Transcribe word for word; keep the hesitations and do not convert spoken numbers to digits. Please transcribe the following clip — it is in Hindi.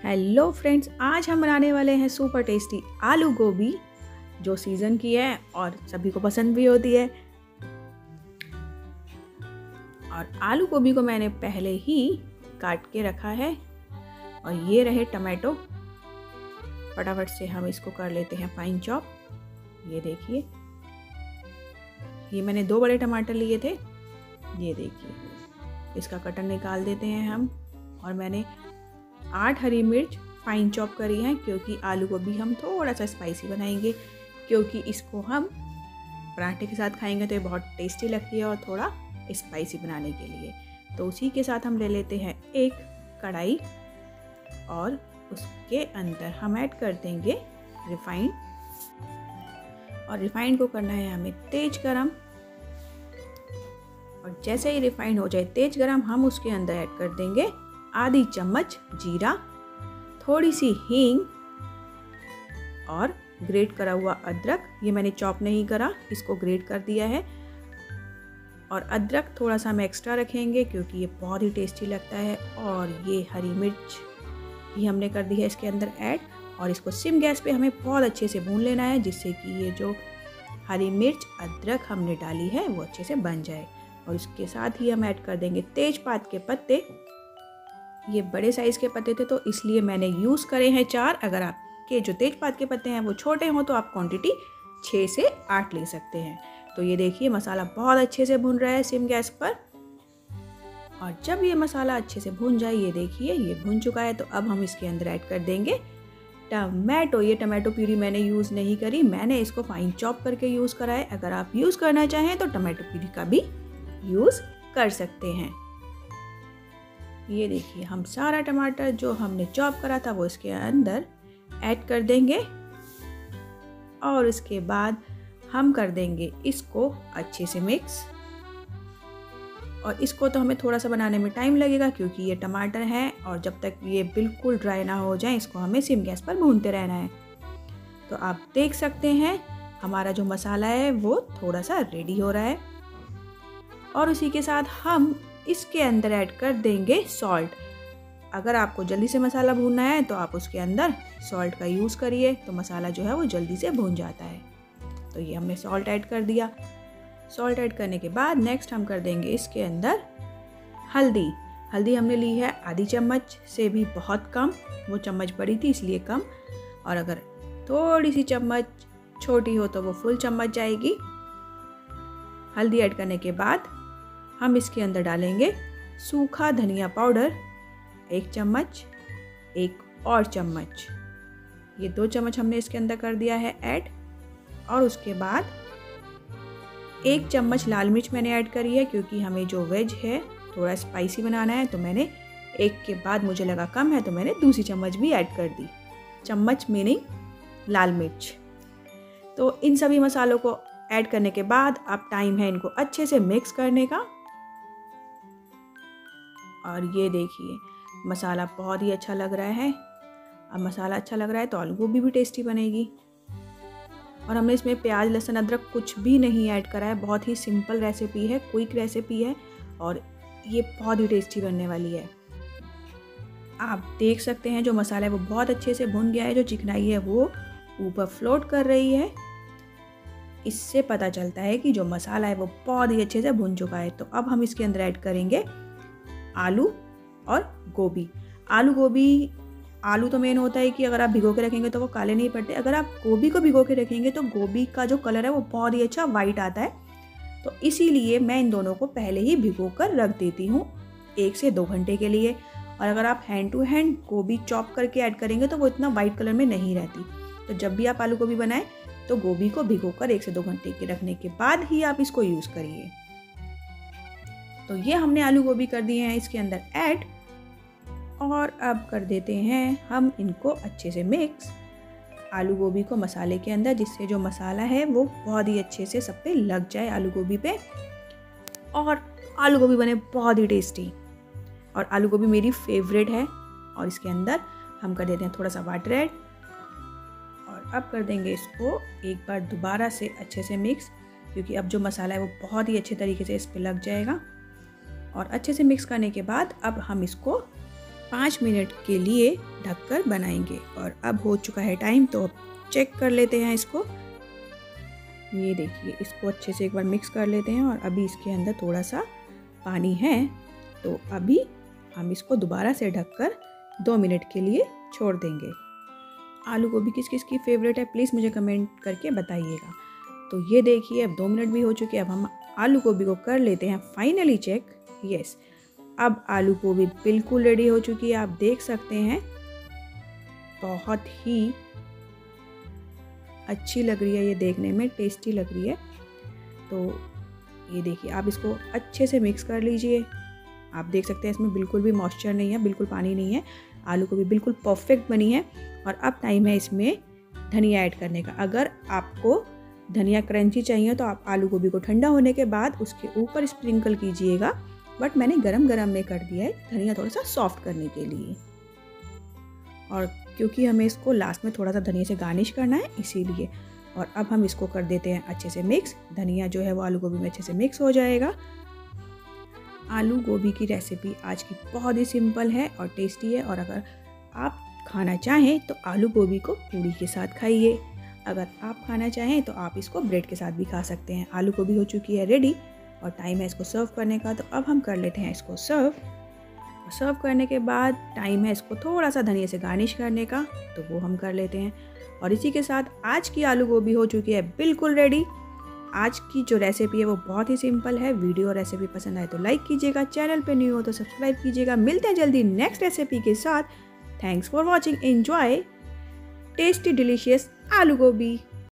हेलो फ्रेंड्स, आज हम बनाने वाले हैं सुपर टेस्टी आलू गोभी, जो सीज़न की है और सभी को पसंद भी होती है। और आलू गोभी को मैंने पहले ही काट के रखा है और ये रहे टमाटो। फटाफट से हम इसको कर लेते हैं फाइन चॉप। ये देखिए, ये मैंने दो बड़े टमाटर लिए थे। ये देखिए, इसका कटर निकाल देते हैं हम। और मैंने आठ हरी मिर्च फाइन चॉप करी है, क्योंकि आलू गोभी हम थोड़ा सा स्पाइसी बनाएंगे, क्योंकि इसको हम पराठे के साथ खाएंगे तो ये बहुत टेस्टी लगती है और थोड़ा स्पाइसी बनाने के लिए। तो उसी के साथ हम ले लेते हैं एक कढ़ाई और उसके अंदर हम ऐड कर देंगे रिफाइंड। और रिफाइंड को करना है हमें तेज गरम। और जैसे ही रिफाइंड हो जाए तेज गरम, हम उसके अंदर ऐड कर देंगे आधी चम्मच जीरा, थोड़ी सी हींग और ग्रेट करा हुआ अदरक। ये मैंने चॉप नहीं करा, इसको ग्रेट कर दिया है। और अदरक थोड़ा सा हम एक्स्ट्रा रखेंगे क्योंकि ये बहुत ही टेस्टी लगता है। और ये हरी मिर्च भी हमने कर दी है इसके अंदर ऐड। और इसको सिम गैस पे हमें बहुत अच्छे से भून लेना है, जिससे कि ये जो हरी मिर्च अदरक हमने डाली है वो अच्छे से बन जाए। और इसके साथ ही हम ऐड कर देंगे तेजपात के पत्ते। ये बड़े साइज़ के पत्ते थे तो इसलिए मैंने यूज़ करे हैं चार। अगर आपके जो तेजपात के पत्ते हैं वो छोटे हों तो आप क्वांटिटी छः से आठ ले सकते हैं। तो ये देखिए, मसाला बहुत अच्छे से भून रहा है सिम गैस पर। और जब ये मसाला अच्छे से भून जाए, ये देखिए ये भून चुका है, तो अब हम इसके अंदर ऐड कर देंगे टमाटो। ये टमाटो प्यूरी मैंने यूज़ नहीं करी, मैंने इसको फाइन चॉप करके यूज़ करा है। अगर आप यूज़ करना चाहें तो टमाटो प्यूरी का भी यूज़ कर सकते हैं। ये देखिए, हम सारा टमाटर जो हमने चॉप करा था वो इसके अंदर ऐड कर देंगे। और इसके बाद हम कर देंगे इसको अच्छे से मिक्स। और इसको तो हमें थोड़ा सा बनाने में टाइम लगेगा, क्योंकि ये टमाटर है और जब तक ये बिल्कुल ड्राई ना हो जाए इसको हमें सिम गैस पर भूनते रहना है। तो आप देख सकते हैं हमारा जो मसाला है वो थोड़ा सा रेडी हो रहा है। और उसी के साथ हम इसके अंदर ऐड कर देंगे सॉल्ट। अगर आपको जल्दी से मसाला भूनना है तो आप उसके अंदर सॉल्ट का यूज़ करिए, तो मसाला जो है वो जल्दी से भून जाता है। तो ये हमने सॉल्ट ऐड कर दिया। सॉल्ट ऐड करने के बाद नेक्स्ट हम कर देंगे इसके अंदर हल्दी। हल्दी हमने ली है आधी चम्मच से भी बहुत कम, वो चम्मच बड़ी थी इसलिए कम। और अगर थोड़ी सी चम्मच छोटी हो तो वो फुल चम्मच जाएगी। हल्दी ऐड करने के बाद हम इसके अंदर डालेंगे सूखा धनिया पाउडर एक चम्मच, एक और चम्मच, ये दो चम्मच हमने इसके अंदर कर दिया है ऐड। और उसके बाद एक चम्मच लाल मिर्च मैंने ऐड करी है, क्योंकि हमें जो वेज है थोड़ा स्पाइसी बनाना है। तो मैंने एक के बाद मुझे लगा कम है तो मैंने दूसरी चम्मच भी ऐड कर दी, चम्मच मीनिंग लाल मिर्च। तो इन सभी मसालों को ऐड करने के बाद अब टाइम है इनको अच्छे से मिक्स करने का। और ये देखिए, मसाला बहुत ही अच्छा लग रहा है। अब मसाला अच्छा लग रहा है तो आलू गोभी भी टेस्टी बनेगी। और हमने इसमें प्याज लहसुन अदरक कुछ भी नहीं ऐड करा है, बहुत ही सिंपल रेसिपी है, क्विक रेसिपी है और ये बहुत ही टेस्टी बनने वाली है। आप देख सकते हैं जो मसाला है वो बहुत अच्छे से भुन गया है, जो चिकनाई है वो ऊपर फ्लोट कर रही है। इससे पता चलता है कि जो मसाला है वो बहुत ही अच्छे से भुन चुका है। तो अब हम इसके अंदर ऐड करेंगे आलू और गोभी। आलू गोभी, आलू तो मेन होता है कि अगर आप भिगो के रखेंगे तो वो काले नहीं पड़ते। अगर आप गोभी को भिगो के रखेंगे तो गोभी का जो कलर है वो बहुत ही अच्छा वाइट आता है। तो इसीलिए मैं इन दोनों को पहले ही भिगो कर रख देती हूँ एक से दो घंटे के लिए। और अगर आप हैंड टू हैंड गोभी चॉप करके ऐड करेंगे तो वो इतना वाइट कलर में नहीं रहती। तो जब भी आप आलू गोभी बनाएं तो गोभी को भिगो कर एक से दो घंटे के रखने के बाद ही आप इसको यूज़ करिए। तो ये हमने आलू गोभी कर दिए हैं इसके अंदर ऐड। और अब कर देते हैं हम इनको अच्छे से मिक्स, आलू गोभी को मसाले के अंदर, जिससे जो मसाला है वो बहुत ही अच्छे से सब पे लग जाए आलू गोभी पे और आलू गोभी बने बहुत ही टेस्टी। और आलू गोभी मेरी फेवरेट है। और इसके अंदर हम कर देते हैं थोड़ा सा वाटर ऐड। और अब कर देंगे इसको एक बार दोबारा से अच्छे से मिक्स, क्योंकि अब जो मसाला है वो बहुत ही अच्छे तरीके से इस पर लग जाएगा। और अच्छे से मिक्स करने के बाद अब हम इसको पाँच मिनट के लिए ढककर बनाएंगे। और अब हो चुका है टाइम, तो अब चेक कर लेते हैं इसको। ये देखिए, इसको अच्छे से एक बार मिक्स कर लेते हैं। और अभी इसके अंदर थोड़ा सा पानी है, तो अभी हम इसको दोबारा से ढककर दो मिनट के लिए छोड़ देंगे। आलू गोभी किस किस की फेवरेट है प्लीज़ मुझे कमेंट करके बताइएगा। तो ये देखिए, अब दो मिनट भी हो चुके हैं। अब हम आलू गोभी को कर लेते हैं फाइनली चेक। यस, अब आलू गोभी बिल्कुल रेडी हो चुकी है। आप देख सकते हैं, बहुत ही अच्छी लग रही है, ये देखने में टेस्टी लग रही है। तो ये देखिए, आप इसको अच्छे से मिक्स कर लीजिए। आप देख सकते हैं इसमें बिल्कुल भी मॉइस्चर नहीं है, बिल्कुल पानी नहीं है। आलू गोभी बिल्कुल परफेक्ट बनी है। और अब टाइम है इसमें धनिया ऐड करने का। अगर आपको धनिया क्रंची चाहिए तो आप आलू गोभी को ठंडा होने के बाद उसके ऊपर स्प्रिंकल कीजिएगा, बट मैंने गरम गरम में कर दिया है धनिया थोड़ा सा सॉफ्ट करने के लिए। और क्योंकि हमें इसको लास्ट में थोड़ा सा धनिया से गार्निश करना है इसीलिए। और अब हम इसको कर देते हैं अच्छे से मिक्स। धनिया जो है वो आलू गोभी में अच्छे से मिक्स हो जाएगा। आलू गोभी की रेसिपी आज की बहुत ही सिंपल है और टेस्टी है। और अगर आप खाना चाहें तो आलू गोभी को पूरी के साथ खाइए। अगर आप खाना चाहें तो आप इसको ब्रेड के साथ भी खा सकते हैं। आलू गोभी हो चुकी है रेडी और टाइम है इसको सर्व करने का। तो अब हम कर लेते हैं इसको सर्व। सर्व करने के बाद टाइम है इसको थोड़ा सा धनिया से गार्निश करने का, तो वो हम कर लेते हैं। और इसी के साथ आज की आलू गोभी हो चुकी है बिल्कुल रेडी। आज की जो रेसिपी है वो बहुत ही सिंपल है। वीडियो और रेसिपी पसंद आए तो लाइक कीजिएगा, चैनल पे न्यू हो तो सब्सक्राइब कीजिएगा। मिलते हैं जल्दी नेक्स्ट रेसिपी के साथ। Thanks for watching. Enjoy tasty delicious आलू गोभी।